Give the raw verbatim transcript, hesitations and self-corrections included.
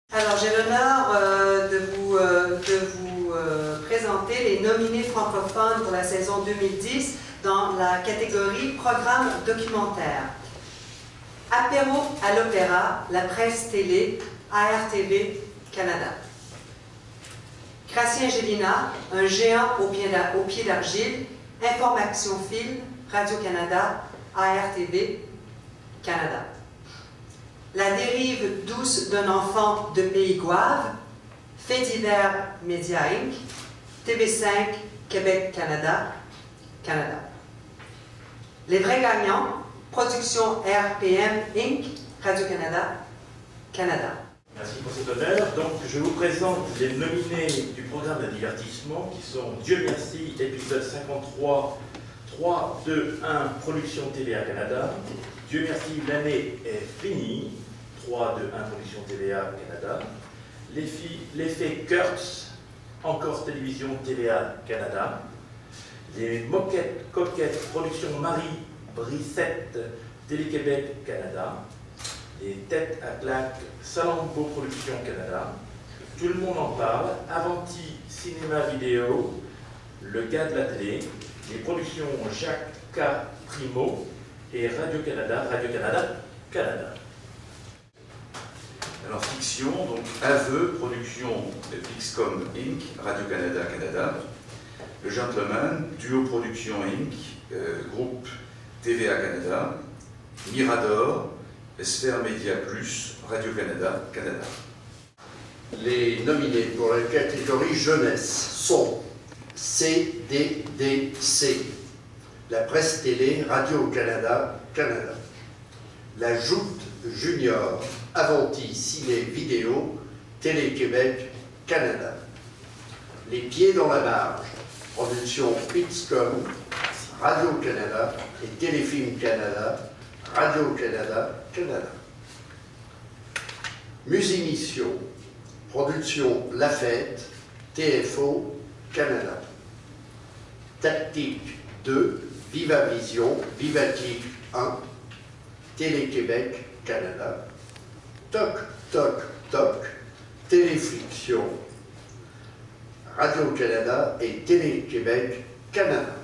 Alors j'ai l'honneur euh, de vous, euh, de vous euh, présenter les nominés francophones pour la saison deux mille dix dans la catégorie Programme documentaire. Apéro à l'Opéra, la presse télé, A R T V, Canada. Gracien Gélina, un géant au pied d'argile, Information Film, Radio-Canada, A R T V, Canada. La dérive douce d'un enfant de Pays Gouave, Fait divers Média Incorporé, T V cinq, Québec, Canada, Canada. Les vrais gagnants, Production R P M Incorporated, Radio-Canada, Canada. Merci pour cet honneur. Donc, je vous présente les nominés du programme de divertissement qui sont Dieu merci, épisode cinquante-trois, trois, deux, un, Production T V A Canada. Dieu merci, l'année est finie. trois, deux, un, Production T V A Canada. L'effet Kurtz, encore Télévision T V A Canada. Les moquettes coquettes, Production Marie Brissette, Télé-Québec Canada. Les têtes à claque, Salambo Production Canada. Tout le monde en parle. Avanti Cinéma Vidéo, Le gars de la télé. Les productions Jacques K. Primo et Radio-Canada, Radio-Canada, Canada. Alors fiction, donc Aveu, production de Pixcom Incorporated, Radio-Canada, Canada. Le Gentleman, Duo Production Incorporated, euh, groupe T V A Canada. Mirador, Sphère Média Plus, Radio-Canada, Canada. Les nominés pour la catégorie jeunesse sont C D D C, la presse télé Radio-Canada, Canada. La Joute Junior, Avanti Ciné Vidéo, Télé-Québec, Canada. Les Pieds dans la marge, production Pixcom, Radio-Canada et Téléfilm Canada, Radio-Canada, Canada. Musémission, production La Fête, T F O, Canada. Tactique deux, Viva Vision, Vivatique un, Télé-Québec, Canada. Toc, toc, toc, Téléfliction, Radio-Canada et Télé-Québec, Canada.